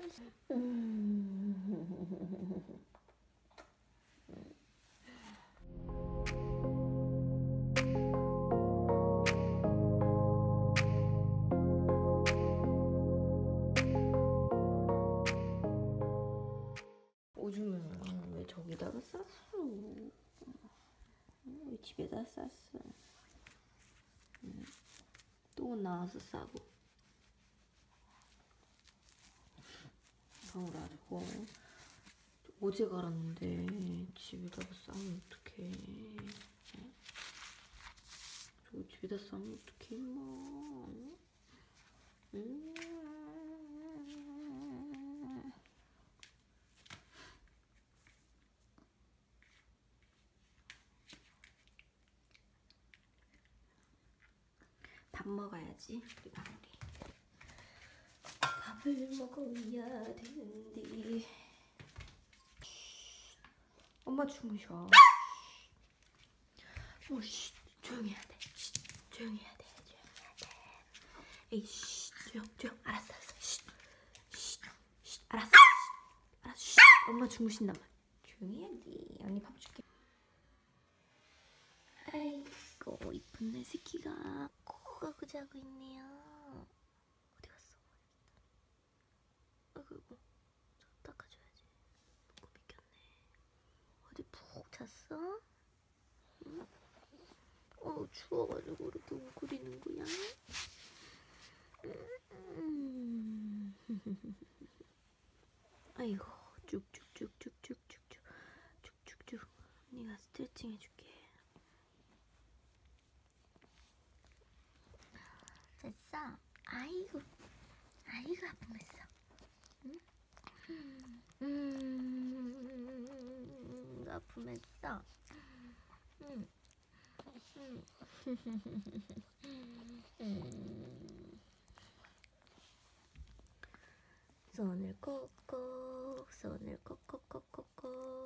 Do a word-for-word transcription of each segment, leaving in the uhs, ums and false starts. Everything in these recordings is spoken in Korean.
오줌은 왜 저기다가 쌌어? 왜 집에다 쌌어? 또 나와서 싸고. 방울아, 저거 어제 갈았는데 집에다가 싸면 어떡해. 저거 집에다 싸면 어떡해, 임마. 음. 밥 먹어야지, 우리 방울이. 밥을 먹어야 되는데. 엄마 주무셔. 어, 쉿, 조용히 해야 돼. 쉿, 조용히 해야 돼. 조용히 해야 돼. 에이, 쉿, 조용, 조용. 알았어, 알았어. 쉿, 쉿, 쉿, 알았어. 쉿, 알았어. 쉿. 엄마 주무신단 말이야. 조용히 해야 돼. 언니 밥 줄게. 아이고, 이쁜 내 새끼가 코가 자고 있네요. 어디 갔어? 아이고, 저 닦아줘야지. 코 비켰네. 어디 푹 잤어? 응? 어, 추워가지고 이렇게 웅크리는 거야? 음. 아이고, 쭉쭉쭉쭉쭉쭉쭉 쭉쭉쭉. 언니가 스트레칭 해줄게. 됐어? 아이고, 아이고 아프겠어. 응? 음, 아프겠어. 응. 응. 음. 손을 콕콕, 손을 콕콕콕콕콕.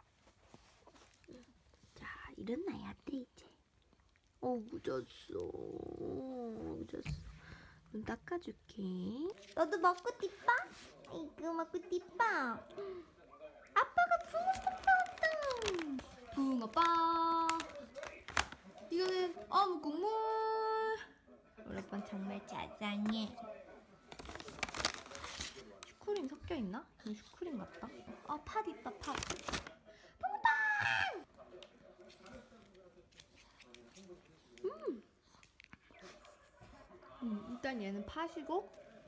자, 일어나야 돼 이제. 어우, 잤어. 어우, 잤어. 눈 닦아줄게. 너도 먹고 띠빠? 아이고, 먹고 띠빠. 아빠가 붕어빵 사왔다. 붕어빵. 이거는 어묵 국물. 우리 오빠 정말 자상해. 슈크림 섞여 있나? 이거 슈크림 같다. 아, 팥 있다, 팥. 붕어빵! 음. 음, 일단 얘는 팥이고.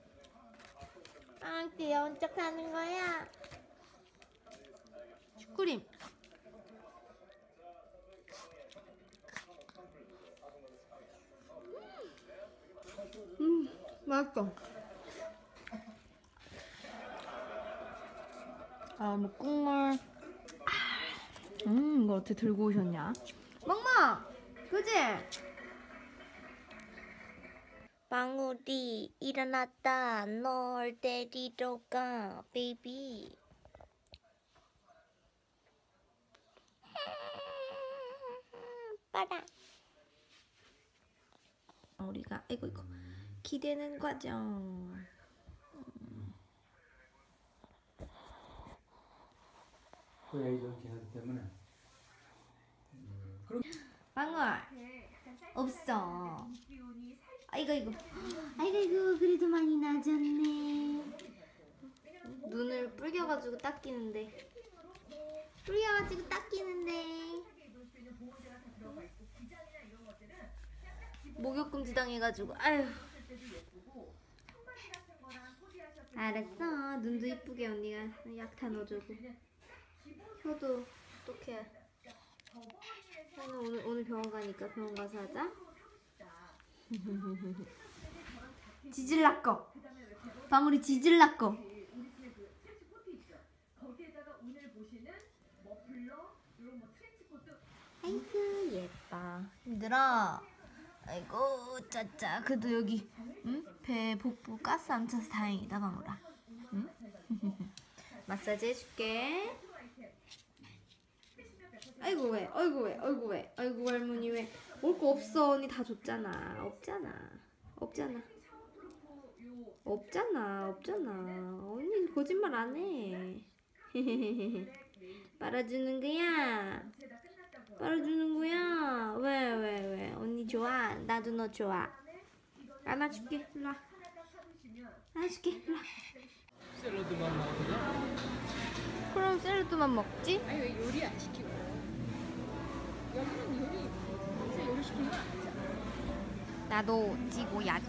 아, 귀여운 척 하는 거야. 슈크림. 음, 맛있어. 아, 뭐 국물. 음, 이거 어떻게 들고 오셨냐? 멍멍! 그지? 방울이 일어났다. 널 데리러 가, 베이비. 빠라. 우리가 아이고 이거 기대는 과정. 고양이 좀 지나기 때문에. 방울 없어. 아이고 이거 아이고 이거 그래도 많이 낮았네. 눈을 불겨가지고 닦이는데 불겨가지고 닦이는데 목욕금지 당해가지고 아휴. 알았어. 눈도 이쁘게 언니가 약타 넣어주고. 혀도 어떡해. 혀는 오늘, 오늘 병원 가니까 병원 가서 하자. 지질라꺼. 방울이 지질라꺼. 아이고 예뻐. 힘들어. 아이고 짜짜. 그래도 여기 응? 배 복부 가스 안 차서 다행이다 방울아. 응? 마사지 해줄게. 아이고 왜? 아이고 왜? 아이고 왜? 아이고 할머니 왜? 올 거 없어. 언니 다 줬잖아. 없잖아. 없잖아. 없잖아, 없잖아. 언니 거짓말 안 해. 빨아주는 거야. 빨아주는 거야. 왜, 왜, 왜? 언니 좋아? 나도 너 좋아. 안아줄게. 일로 와. 안아줄게. 일로 와. 샐러드만 나오냐? 그럼 샐러드만 먹지? 아니 왜 요리 안 시키고? 여기는 요리 요새 요리 시키는 건 아니잖아. 나도 찍어야지.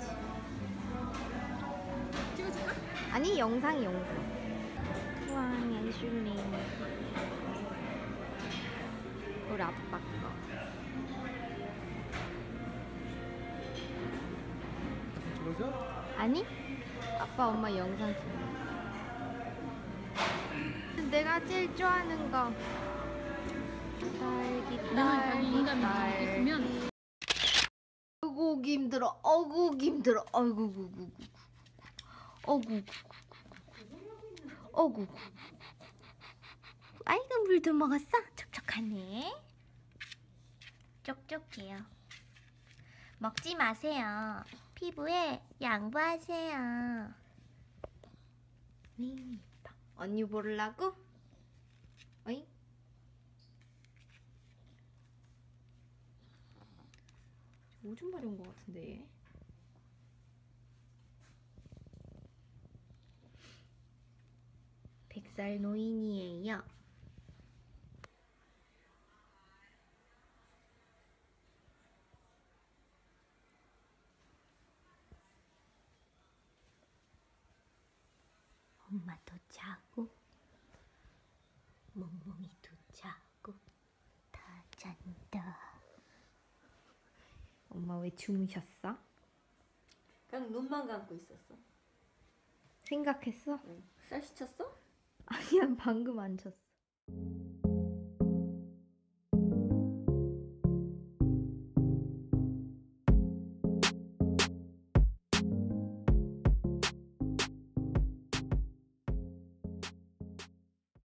찍어줄까? 아니, 영상이 영상. 와, 예술님. 우리 아빠 거. 찍어줘? 아니? 아빠 엄마 영상 찍는 거. 내가 제일 좋아하는 거. 딸기 내가 자기 딸기 인간이 딸기. 있으면 어구 오기 힘들어. 어구 오기 힘들어. 어구 구구. 어구 어구. 아이고 물도 먹었어? 촉촉하네. 촉촉해요. 먹지 마세요. 피부에 양보하세요. 네, 언니 보려고? 어이? 오줌 마려운 것 같은데. 백살 노인이에요. 엄마도 자고 멍멍이도 자고 다 잔다. 엄마 왜 주무셨어? 그냥 눈만 감고 있었어. 생각했어? 쌀 씻혔어? 아니야, 방금 안 쳤어.